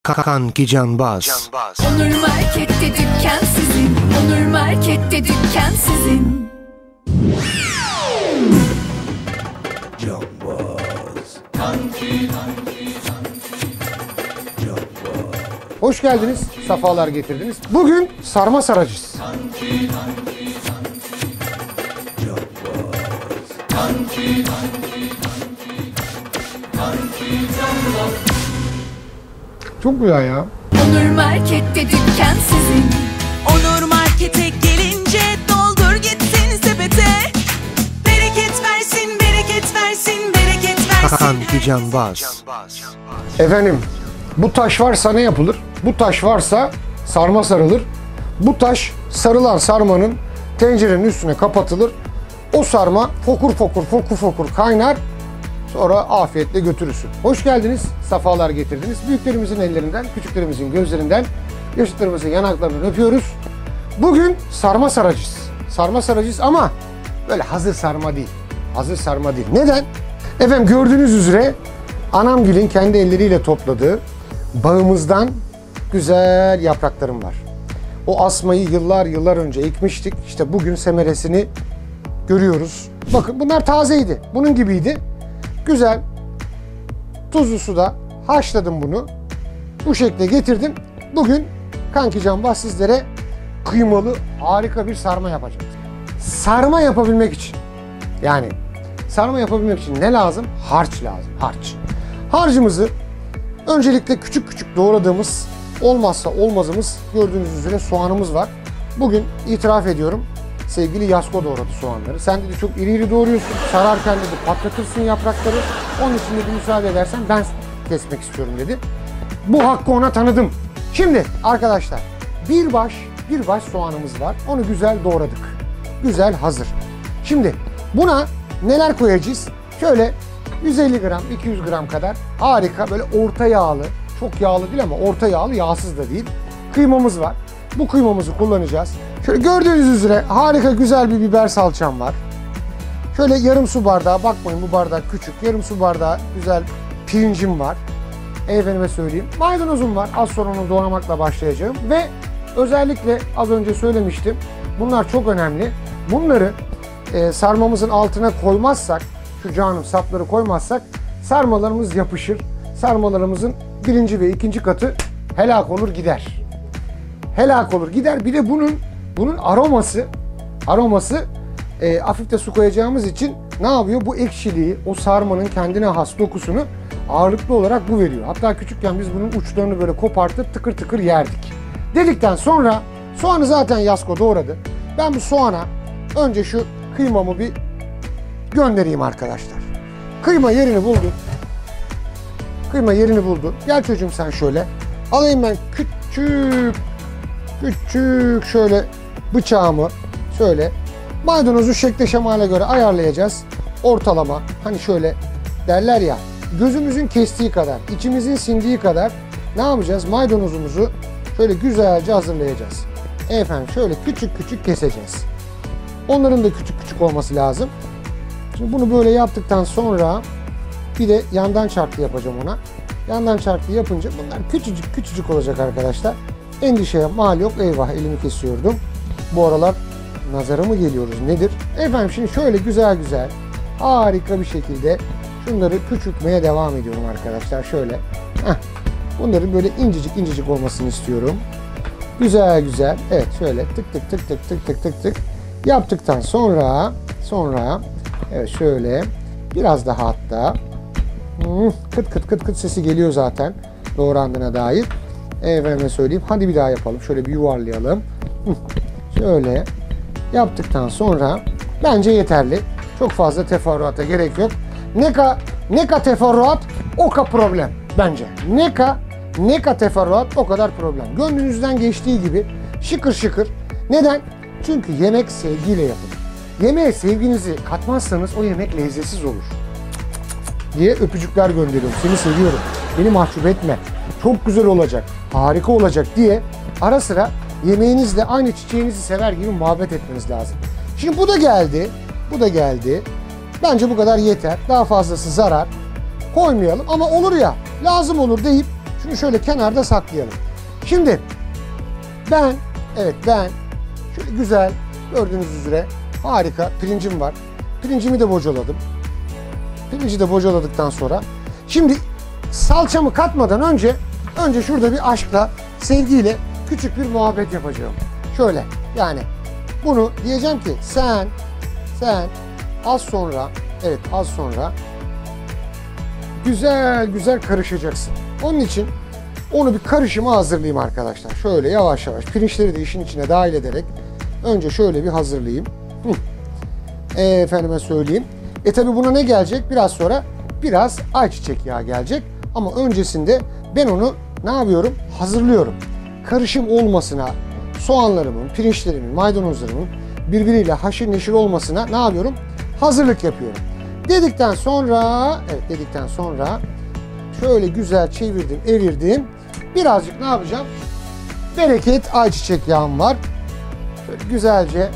Kanki Canbaz. Onur Market'te dükkan sizin. Onur Market'te dükkan sizin. Canbaz. Hoş geldiniz, safalar getirdiniz. Bugün sarma saracağız. Çok güzel ya. Onur Market'te dükkan sizin. Onur Market'e gelince doldur gitsin sepete. Bereket versin, bereket versin, bereket versin. Kanki Canbaz. Efendim, bu taş varsa ne yapılır? Bu taş varsa sarma sarılır. Bu taş sarılan sarmanın tencerenin üstüne kapatılır. O sarma fokur fokur kaynar. Sonra afiyetle götürürsün. Hoş geldiniz, safalar getirdiniz. Büyüklerimizin ellerinden, küçüklerimizin gözlerinden, yaşıtlarımızın yanaklarından öpüyoruz. Bugün sarma saracağız. Sarma saracağız ama böyle hazır sarma değil. Hazır sarma değil. Neden? Efendim gördüğünüz üzere anamgilin kendi elleriyle topladığı bağımızdan güzel yapraklarım var. O asmayı yıllar önce ekmiştik. İşte bugün semeresini görüyoruz. Bakın bunlar tazeydi. Bunun gibiydi. Güzel tuzlu suda haşladım bunu. Bu şekilde getirdim. Bugün Kanki Canbaz sizlere kıymalı harika bir sarma yapacağım. Sarma yapabilmek için sarma yapabilmek için ne lazım? Harç lazım. Harç. Harcımızı öncelikle küçük doğradığımız olmazsa olmazımız gördüğünüz üzere soğanımız var. Bugün itiraf ediyorum. Sevgili Yasko doğradı soğanları. Sen dedi çok iri doğruyorsun. Sararken dedi patlatırsın yaprakları. Onun için dedi müsaade edersen ben kesmek istiyorum dedi. Bu hakkı ona tanıdım. Şimdi arkadaşlar bir baş soğanımız var. Onu güzel doğradık. Güzel hazır. Şimdi buna neler koyacağız? Şöyle 150 gram, 200 gram kadar harika böyle orta yağlı, çok yağlı değil ama orta yağlı, yağsız da değil. Kıymamız var. Bu kıymamızı kullanacağız. Şöyle gördüğünüz üzere harika güzel bir biber salçam var. Şöyle yarım su bardağı, bakmayın bu bardak küçük, yarım su bardağı güzel pirincim var. Efendime söyleyeyim. Maydanozum var. Az sonra onu doğramakla başlayacağım. Ve özellikle az önce söylemiştim. Bunlar çok önemli. Bunları sarmamızın altına koymazsak, şu canım sapları koymazsak sarmalarımız yapışır. Sarmalarımızın birinci ve ikinci katı helak olur gider. Helak olur gider. Bir de bunun aroması hafif de su koyacağımız için ne yapıyor? Bu ekşiliği, o sarmanın kendine has dokusunu ağırlıklı olarak bu veriyor. Hatta küçükken biz bunun uçlarını böyle kopartıp tıkır tıkır yerdik. Dedikten sonra soğanı zaten Yasko doğradı. Ben bu soğana önce şu kıymamı bir göndereyim arkadaşlar. Kıyma yerini buldu. Kıyma yerini buldu. Gel çocuğum sen şöyle. Alayım ben küçük şöyle bıçağımı şöyle maydanozu şekle şemale göre ayarlayacağız. Ortalama hani şöyle derler ya gözümüzün kestiği kadar, içimizin sindiği kadar ne yapacağız? Maydanozumuzu şöyle güzelce hazırlayacağız. Efendim şöyle küçük keseceğiz. Onların da küçük olması lazım. Şimdi bunu böyle yaptıktan sonra bir de yandan çarklı yapacağım ona. Yandan çarklı yapınca bunlar küçücük olacak arkadaşlar. Endişeye mal yok. Eyvah elimi kesiyordum. Bu aralar nazara mı geliyoruz nedir? Efendim şimdi şöyle güzel harika bir şekilde şunları küçültmeye devam ediyorum arkadaşlar. Şöyle. Bunların böyle incecik olmasını istiyorum. Güzel. Evet şöyle tık yaptıktan sonra evet şöyle biraz daha hatta kıt sesi geliyor zaten doğrandığına dair. Efendime söyleyeyim. Hadi bir daha yapalım. Şöyle bir yuvarlayalım. Şöyle yaptıktan sonra bence yeterli. Çok fazla teferruata gerek yok. Neka teferruat oka problem bence. Neka teferruat o kadar problem. Gönlünüzden geçtiği gibi şıkır. Neden? Çünkü yemek sevgiyle yapılır. Yemeğe sevginizi katmazsanız o yemek lezzetsiz olur. Diye öpücükler gönderiyorum. Seni seviyorum. Beni mahcup etme. Çok güzel olacak. Harika olacak diye ara sıra yemeğinizle aynı çiçeğinizi sever gibi muhabbet etmeniz lazım. Şimdi bu da geldi. Bence bu kadar yeter. Daha fazlası zarar. Koymayalım ama olur ya lazım olur deyip Şunu şöyle kenarda saklayalım. Şimdi ben şöyle güzel gördüğünüz üzere harika pirincim var. Pirincimi de bocaladım. Pirinci de bocaladıktan sonra şimdi salçamı katmadan önce şurada bir aşkla, sevgiyle küçük bir muhabbet yapacağım. Şöyle yani bunu diyeceğim ki sen az sonra güzel karışacaksın. Onun için onu bir karışıma hazırlayayım arkadaşlar. Şöyle yavaş yavaş pirinçleri de işin içine dahil ederek önce şöyle bir hazırlayayım. Efendime söyleyeyim. Tabi buna ne gelecek? Biraz sonra biraz ayçiçek yağı gelecek. Ama öncesinde ben onu ne yapıyorum? Hazırlıyorum. Karışım olmasına, soğanlarımın, pirinçlerimin, maydanozlarımın birbiriyle haşır neşir olmasına ne yapıyorum? Hazırlık yapıyorum. Dedikten sonra şöyle güzel çevirdim, evirdim. Birazcık ne yapacağım? Bereket ayçiçek yağım var. Şöyle güzelce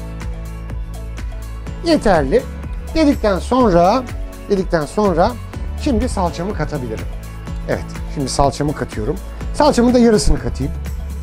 yeterli. Dedikten sonra şimdi salçamı katabilirim. Evet, şimdi salçamı katıyorum. Salçamın da yarısını katayım.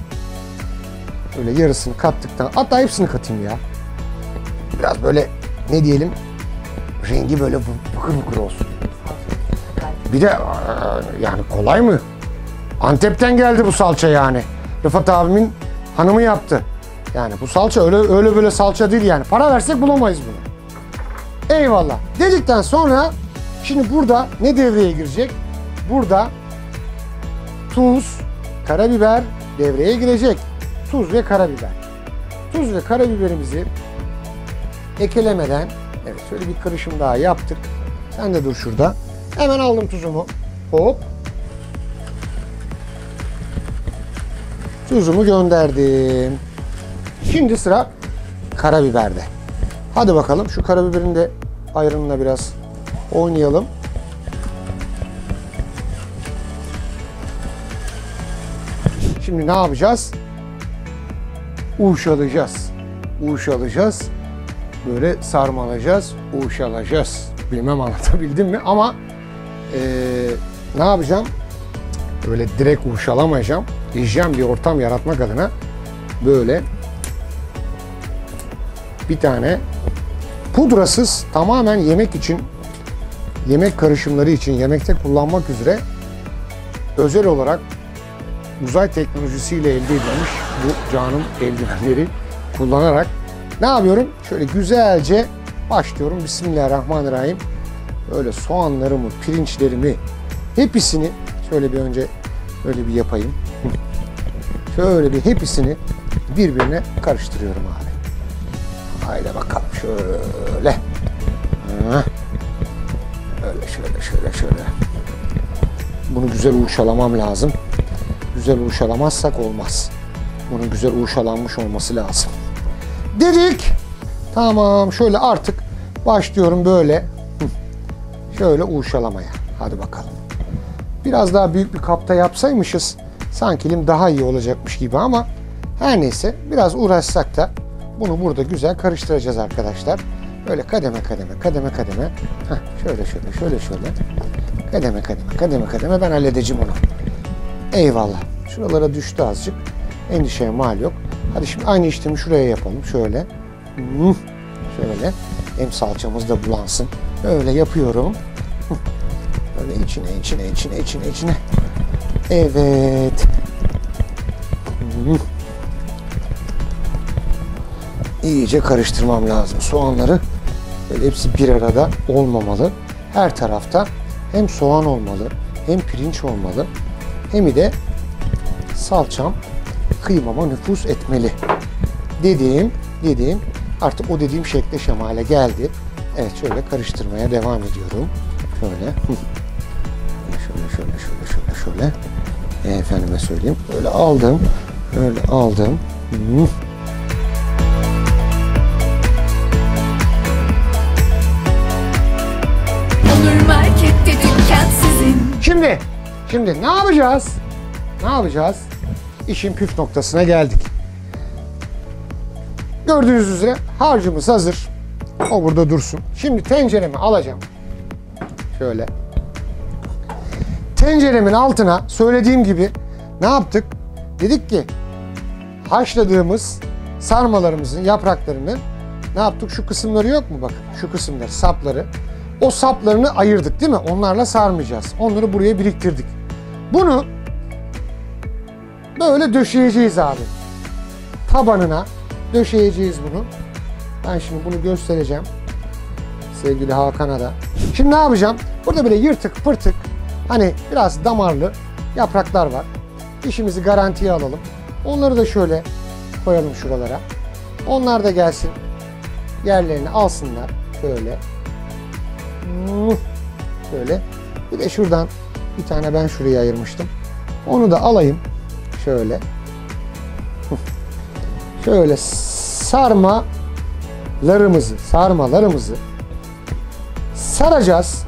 Öyle yarısını kattıktan, hatta hepsini katayım ya. Biraz böyle ne diyelim, rengi böyle bıkır bıkır olsun. Bir de yani kolay mı? Antep'ten geldi bu salça yani. Rıfat abimin hanımı yaptı. Yani bu salça öyle böyle salça değil yani. Para versek bulamayız bunu. Eyvallah. Dedikten sonra şimdi burada ne devreye girecek? Burada tuz, karabiber devreye girecek. Tuz ve karabiber. Tuz ve karabiberimizi ekelemeden evet şöyle bir karışım daha yaptık. Sen de dur şurada. Hemen aldım tuzumu. Hop. Tuzumu gönderdim. Şimdi sıra karabiberde. Hadi bakalım şu karabiberin de ayarınla biraz oynayalım. Şimdi ne yapacağız? Uşalayacağız. Böyle sarmalayacağız, uşalayacağız. Bilmem anlatabildim mi ama ne yapacağım? Öyle direkt uşalamayacağım. Hijyen bir ortam yaratmak adına böyle bir tane pudrasız tamamen yemek için, yemek karışımları için, yemekte kullanmak üzere özel olarak uzay teknolojisiyle elde edilmiş bu canım eldivenleri kullanarak ne yapıyorum? Şöyle güzelce başlıyorum. Bismillahirrahmanirrahim. Böyle soğanlarımı, pirinçlerimi hepsini şöyle bir önce böyle bir yapayım. Şöyle bir hepsini birbirine karıştırıyorum abi. Haydi bakalım şöyle. Öyle şöyle. Bunu güzel uşalamam lazım. Güzel uşalamazsak olmaz. Bunun güzel uşalanmış olması lazım. Dedik. Tamam şöyle artık başlıyorum böyle. Şöyle uşalamaya. Hadi bakalım. Biraz daha büyük bir kapta yapsaymışız sanki daha iyi olacakmış gibi ama her neyse biraz uğraşsak da bunu burada güzel karıştıracağız arkadaşlar. Böyle kademe. Şöyle. Kademe ben halledeceğim onu. Eyvallah. Şuralara düştü azıcık. Endişeye mal yok. Hadi şimdi aynı işlemi şuraya yapalım. Şöyle. Şöyle. Hem salçamız da bulansın. Öyle yapıyorum. Böyle içine. Evet. İyice karıştırmam lazım soğanları. Böyle hepsi bir arada olmamalı. Her tarafta hem soğan olmalı, hem pirinç olmalı, hem de salçam kıymama nüfuz etmeli. Dediğim artık o dediğim şekle şemale geldi. Evet şöyle karıştırmaya devam ediyorum. Şöyle. Efendime söyleyeyim. Böyle aldım. Onur Market'te dükkan sizin. Şimdi ne yapacağız? İşin püf noktasına geldik. Gördüğünüz üzere harcımız hazır. O burada dursun. Şimdi tenceremi alacağım. Şöyle. tenceremin altına söylediğim gibi ne yaptık? Dedik ki haşladığımız sarmalarımızın yapraklarını ne yaptık? Şu kısımları yok mu? Bakın şu kısımları, sapları. O saplarını ayırdık değil mi? Onlarla sarmayacağız. Onları buraya biriktirdik. Bunu böyle döşeyeceğiz abi. Tabanına döşeyeceğiz bunu. Ben şimdi bunu göstereceğim. Sevgili Hakan'a da. Şimdi ne yapacağım? Burada böyle yırtık pırtık, hani biraz damarlı yapraklar var. İşimizi garantiye alalım. Onları da şöyle koyalım şuralara. Onlar da gelsin. Yerlerini alsınlar. Şöyle. Şöyle. Bir de şuradan bir tane ben şuraya ayırmıştım. Onu da alayım. Şöyle. Şöyle sarmalarımızı saracağız.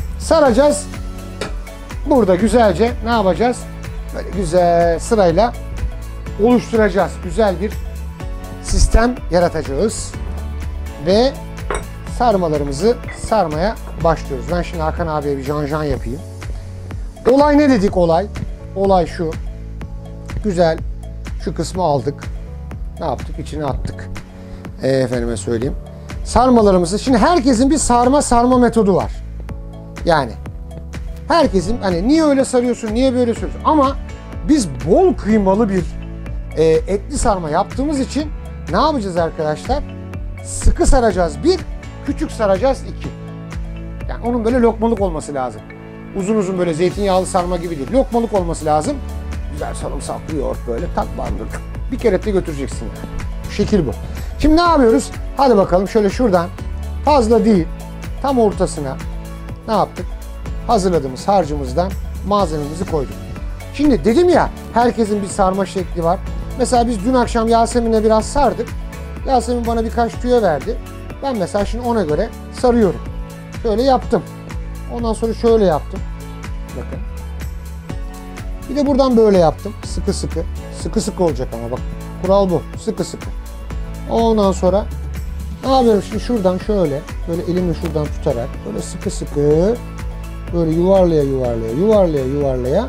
Burada güzelce ne yapacağız? Böyle güzel sırayla oluşturacağız. Güzel bir sistem yaratacağız. Ve sarmalarımızı sarmaya başlıyoruz. Ben şimdi Hakan abiye bir can yapayım. Olay ne dedik olay? Olay şu. Güzel şu kısmı aldık. Ne yaptık? İçine attık. Efendime söyleyeyim. Sarmalarımızı, şimdi herkesin bir sarma metodu var. Yani herkesin hani niye öyle sarıyorsun, niye böyle sarıyorsun? Ama biz bol kıymalı bir etli sarma yaptığımız için ne yapacağız arkadaşlar? Sıkı saracağız 1, küçük saracağız 2. Yani onun böyle lokmalık olması lazım. Uzun uzun böyle zeytinyağlı sarma gibi değil. Lokmalık olması lazım. Güzel sarımsaklı yoğurt böyle tak bandır. Bir kere de götüreceksin yani. Şekil bu. Şimdi ne yapıyoruz? Hadi bakalım şöyle şuradan fazla değil tam ortasına ne yaptık? Hazırladığımız harcımızdan malzememizi koyduk. Şimdi dedim ya herkesin bir sarma şekli var. Mesela biz dün akşam Yasemin'le biraz sardık. Yasemin bana birkaç tüyo verdi. Ben mesela şimdi ona göre sarıyorum. Şöyle yaptım. Ondan sonra şöyle yaptım. Bakın. Bir de buradan böyle yaptım. Sıkı sıkı. Sıkı sıkı olacak ama bak. Kural bu. Sıkı sıkı. Ondan sonra ne yapıyorum şimdi şuradan şöyle. Böyle elimle şuradan tutarak. Böyle sıkı sıkı. Böyle yuvarlaya.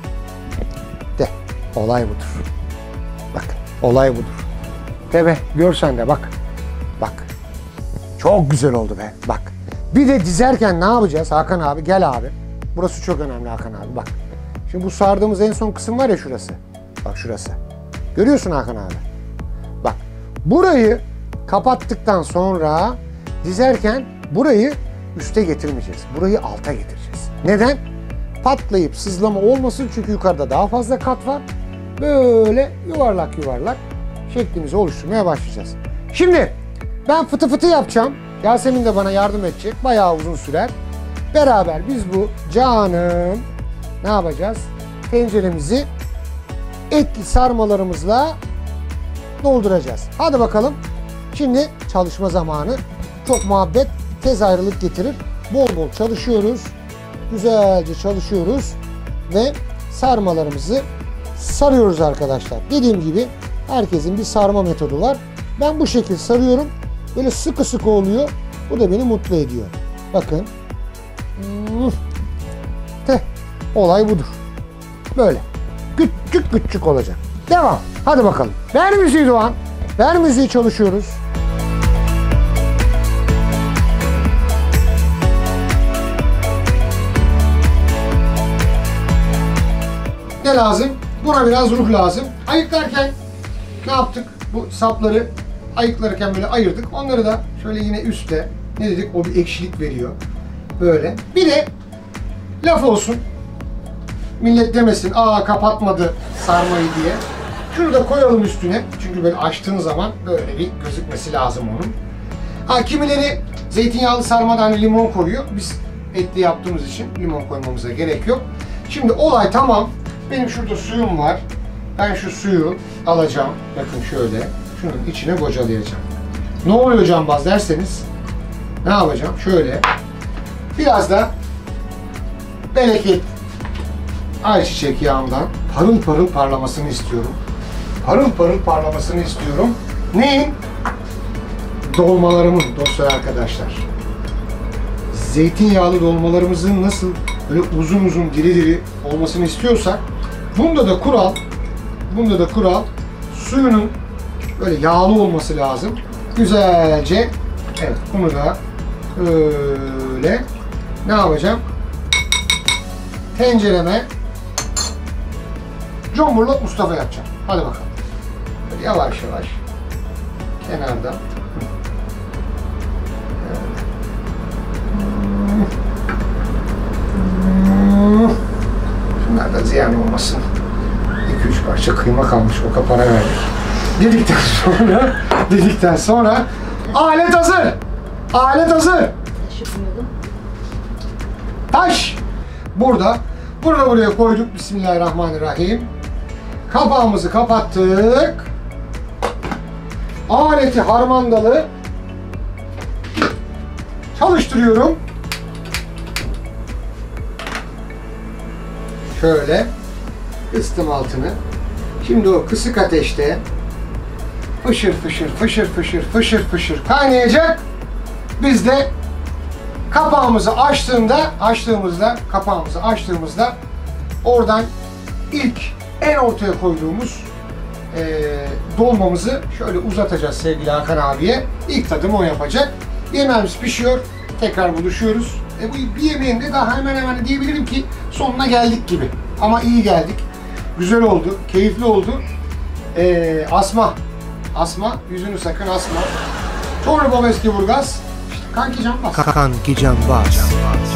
De. Olay budur. Bak. Olay budur. De görsen de bak. Bak. Çok güzel oldu be. Bak. Bir de dizerken ne yapacağız Hakan abi? Gel abi. Burası çok önemli Hakan abi. Bak. Şimdi bu sardığımız en son kısım var ya şurası. Bak şurası. Görüyorsun Hakan abi. Bak. Burayı kapattıktan sonra dizerken burayı üste getirmeyeceğiz. Burayı alta getireceğiz. Neden? Patlayıp sızlama olmasın çünkü yukarıda daha fazla kat var. Böyle yuvarlak şeklimizi oluşturmaya başlayacağız. Şimdi ben fıtı fıtı yapacağım. Yasemin de bana yardım edecek. Bayağı uzun sürer. Beraber biz bu canım ne yapacağız? Tenceremizi etli sarmalarımızla dolduracağız. Hadi bakalım. Şimdi çalışma zamanı. Çok muhabbet tez ayrılık getirir. Bol bol çalışıyoruz. Güzelce çalışıyoruz. Ve sarmalarımızı sarıyoruz arkadaşlar. Dediğim gibi herkesin bir sarma metodu var. Ben bu şekilde sarıyorum. Böyle sıkı sıkı oluyor. Bu da beni mutlu ediyor. Bakın. Olay budur. Böyle. Küçük olacak. Devam. Hadi bakalım. Ver müziği Doğan. Ver müziği çalışıyoruz. Ne lazım? Buna biraz ruh lazım. Ayıklarken ne yaptık? Bu sapları ayıklarken böyle ayırdık. Onları da şöyle yine üstte ne dedik? O bir ekşilik veriyor. Böyle. Bir de laf olsun. Millet demesin, kapatmadı sarmayı diye. Şunu da koyalım üstüne. Çünkü böyle açtığın zaman böyle bir gözükmesi lazım onun. Kimileri zeytinyağlı sarmadan limon koyuyor. Biz etli yaptığımız için limon koymamıza gerek yok. Şimdi olay tamam. Benim şurada suyum var. Ben şu suyu alacağım. Bakın şöyle. Şunun içine bocalayacağım. Ne oluyor cambaz derseniz ne yapacağım? Şöyle. Biraz da bereket ayçiçek yağından parıl parıl parlamasını istiyorum. Parıl parıl parlamasını istiyorum. Neyin? Dolmalarımın dostlar arkadaşlar. Zeytinyağlı dolmalarımızın nasıl böyle uzun uzun diri diri olmasını istiyorsak bunda da kural suyunun böyle yağlı olması lazım. Güzelce evet bunu da böyle ne yapacağım? Tencereme Cumhurluk Mustafa yapacağım. Hadi bakalım. Böyle yavaş yavaş kenardan. Şunlar da ziyan olmasın. 2-3 parça kıyma kalmış. O kapana verdik. Dedikten sonra alet hazır. Alet hazır. Taş. Burada buraya koyduk. Bismillahirrahmanirrahim. Kapağımızı kapattık. Aleti harmandalı çalıştırıyorum. Şöyle kıstım altını. Şimdi o kısık ateşte fışır fışır kaynayacak. Biz de kapağımızı açtığımızda oradan ilk en ortaya koyduğumuz dolmamızı şöyle uzatacağız sevgili Hakan abiye. İlk tadımı o yapacak. Yemeğimiz pişiyor. Tekrar buluşuyoruz. Bu bir yemeğin de daha hemen hemen diyebilirim ki sonuna geldik gibi. Ama iyi geldik. Güzel oldu. Keyifli oldu. Asma. Yüzünü sakın asma. Çorlu Bobeski Burgaz. İşte Kanki Canbaz. Kanki Canbaz.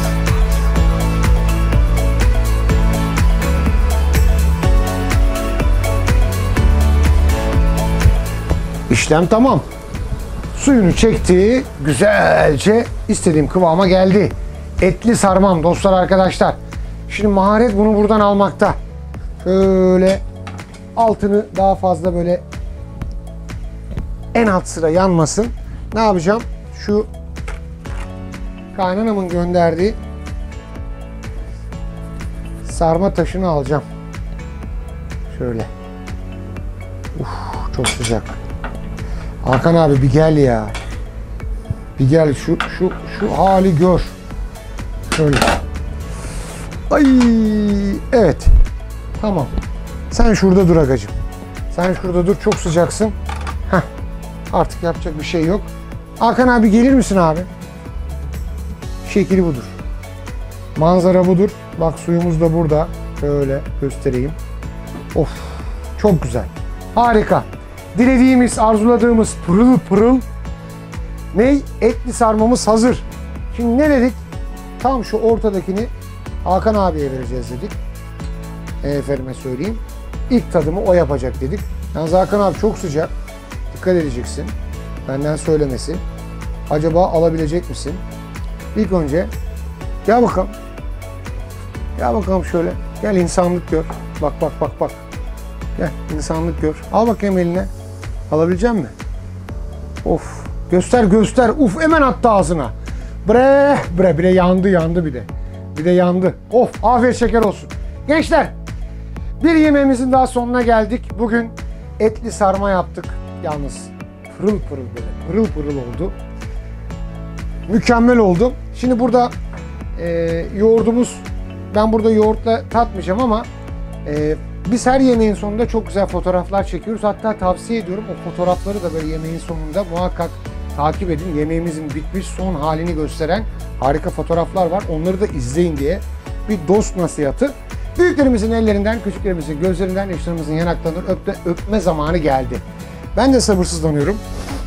İşlem tamam. Suyunu çekti. Güzelce istediğim kıvama geldi. Etli sarmam dostlar arkadaşlar. Şimdi maharet bunu buradan almakta. Şöyle altını daha fazla böyle en alt sıra yanmasın. Ne yapacağım? Şu kaynanamın gönderdiği sarma taşını alacağım. Şöyle. Çok sıcak. Hakan abi bir gel ya. Bir gel şu hali gör. Şöyle. Ay evet. Tamam. Sen şurada dur agacığım. Sen şurada dur. Çok sıcaksın. Heh. Artık yapacak bir şey yok. Hakan abi gelir misin abi? Şekli budur. Manzara budur. Bak suyumuz da burada. Şöyle göstereyim. Of. Çok güzel. Harika. Dilediğimiz, arzuladığımız pırıl pırıl etli sarmamız hazır. Şimdi ne dedik? Tam şu ortadakini Hakan abiye vereceğiz dedik. Efendime söyleyeyim. İlk tadımı o yapacak dedik. Yalnız Hakan abi çok sıcak. Dikkat edeceksin. Benden söylemesi. Acaba alabilecek misin? İlk önce gel bakalım. Gel bakalım şöyle. Gel insanlık gör. Bak. Gel insanlık gör. Al bakayım eline. Alabilecek misin? Of. Göster. Uf hemen attı ağzına. Bre. Bir de yandı bir de. Bir de yandı. Of afiyet şeker olsun. Gençler bir yemeğimizin daha sonuna geldik. Bugün etli sarma yaptık. Yalnız pırıl pırıl oldu. Mükemmel oldu. Şimdi burada yoğurdumuz, ben burada yoğurtla tatmayacağım ama biz her yemeğin sonunda çok güzel fotoğraflar çekiyoruz. Hatta tavsiye ediyorum o fotoğrafları da böyle yemeğin sonunda muhakkak takip edin. Yemeğimizin bitmiş son halini gösteren harika fotoğraflar var. Onları da izleyin diye bir dost nasihatı. Büyüklerimizin ellerinden, küçüklerimizin gözlerinden, yaşlarımızın yanaklarından öpme zamanı geldi. Ben de sabırsızlanıyorum.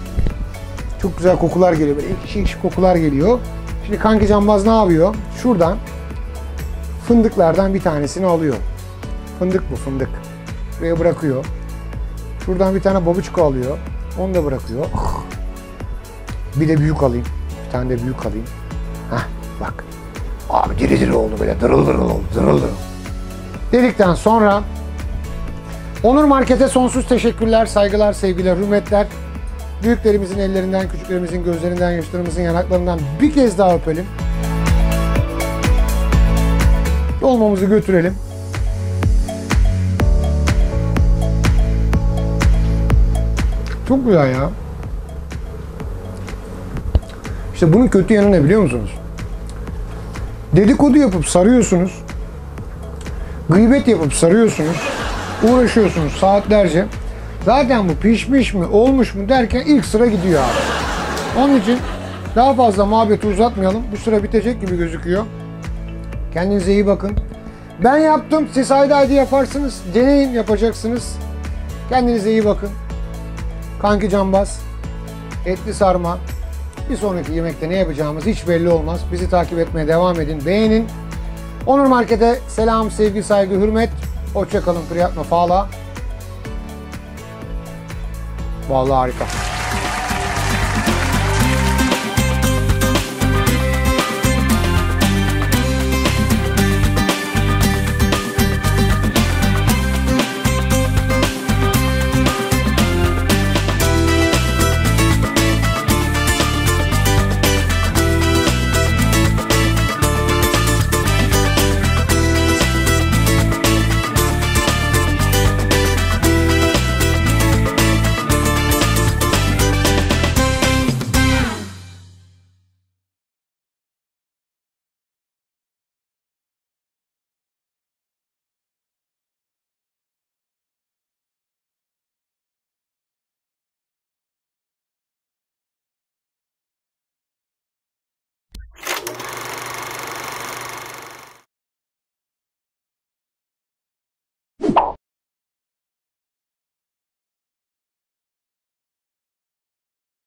Çok güzel kokular geliyor. Böyle ekşi kokular geliyor. Şimdi Kanki Canbaz ne yapıyor? Şuradan fındıklardan bir tanesini alıyor. Fındık bu fındık. Buraya bırakıyor. Şuradan bir tane babuçka alıyor. Onu da bırakıyor. Bir de büyük alayım. Bir tane de büyük alayım. Hah bak. Abi diri oldu böyle. Dırıl oldu. Dedikten sonra Onur Market'e sonsuz teşekkürler, saygılar, sevgiler, hürmetler. Büyüklerimizin ellerinden, küçüklerimizin gözlerinden, yaşlarımızın yanaklarından bir kez daha öpelim. Dolmamızı götürelim. Çok güzel ya. İşte bunun kötü yanı ne biliyor musunuz? Dedikodu yapıp sarıyorsunuz. Gıybet yapıp sarıyorsunuz. Uğraşıyorsunuz saatlerce. Zaten bu pişmiş mi, olmuş mu derken ilk sıra gidiyor abi. Onun için daha fazla muhabbeti uzatmayalım. Bu sıra bitecek gibi gözüküyor. Kendinize iyi bakın. Ben yaptım. Siz haydi yaparsınız. Deneyin, yapacaksınız. Kendinize iyi bakın. Kanki Cambaz, etli sarma. Bir sonraki yemekte ne yapacağımız hiç belli olmaz. Bizi takip etmeye devam edin. Beğenin. Onur Market'e selam, sevgi, saygı, hürmet. Hoşça kalın. Priyatma Fala. Vallahi harika.